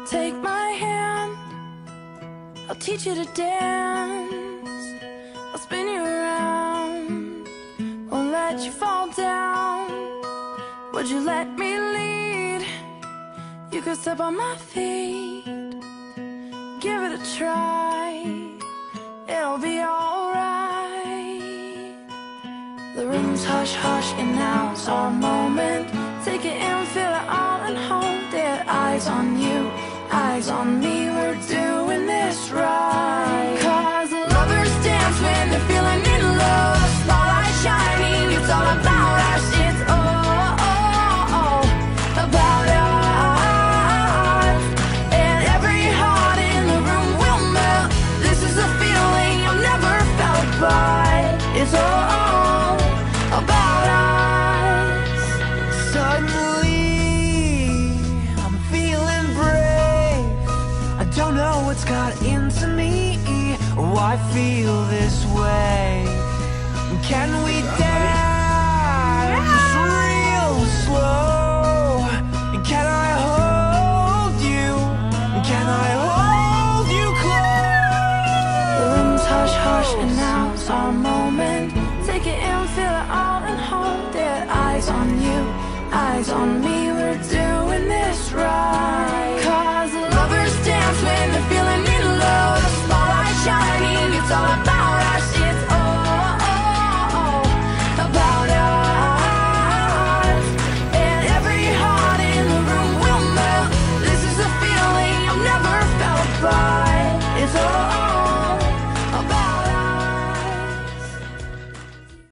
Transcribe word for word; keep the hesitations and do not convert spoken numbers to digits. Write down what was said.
Take my hand, I'll teach you to dance. I'll spin you around, won't let you fall down. Would you let me lead? You could step on my feet. Give it a try, it'll be alright. The room's hush hush and now's our moment. Take it in, feel it all and hold it. Eyes on you, eyes on me, we're doing this right. Cause lovers dance when they're feeling in love. Spotlight shining, it's all about us. It's all, all, all about us. And every heart in the room will melt. This is a feeling I've never felt, but it's all about us. Suddenly I'm feeling brave. I don't know what's got into me, oh, I feel this way. Can we dance just real slow? Can I hold you? Can I hold you close? The room's hush hush and now's our moment. Take it in, feel it all and hold it. Eyes on you, eyes on me, we're doing this right. Cause lovers dance when they're feeling in love. Spotlight shining, it's all about